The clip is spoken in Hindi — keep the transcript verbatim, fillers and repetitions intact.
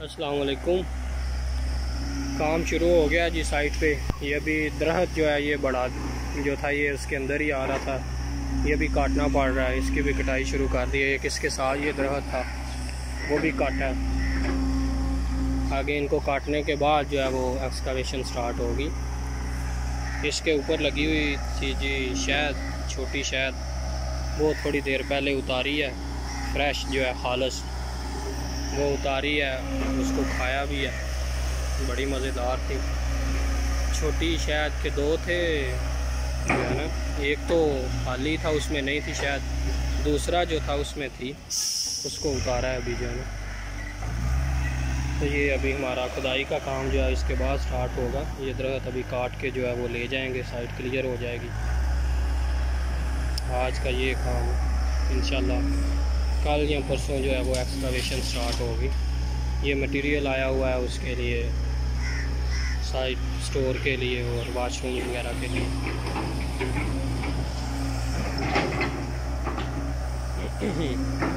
अस्सलाम वालेकुम। काम शुरू हो गया जी साइट पे। ये भी दरख्त जो है ये बड़ा जो था ये उसके अंदर ही आ रहा था, ये भी काटना पड़ रहा है। इसकी भी कटाई शुरू कर दी है। एक इसके साथ ये दरख्त था वो भी काटा है। आगे इनको काटने के बाद जो है वो एक्सकावेशन स्टार्ट होगी। इसके ऊपर लगी हुई थी जी शहद, छोटी शहद, वो थोड़ी देर पहले उतारी है। फ्रेश जो है खालस वो उतारी है, उसको खाया भी है, बड़ी मज़ेदार थी। छोटी शहद के दो थे जो है ना, एक तो खाली था उसमें नहीं थी शहद, दूसरा जो था उसमें थी, उसको उतारा है अभी जो है ना। तो ये अभी हमारा खुदाई का काम जो है इसके बाद स्टार्ट होगा। ये दरख्त अभी काट के जो है वो ले जाएंगे, साइट क्लियर हो जाएगी। आज का ये काम इंशाल्लाह कल या परसों जो है वो एक्सकावेशन स्टार्ट होगी। ये मटेरियल आया हुआ है उसके लिए, साइट स्टोर के लिए और वाशरूम वगैरह के लिए।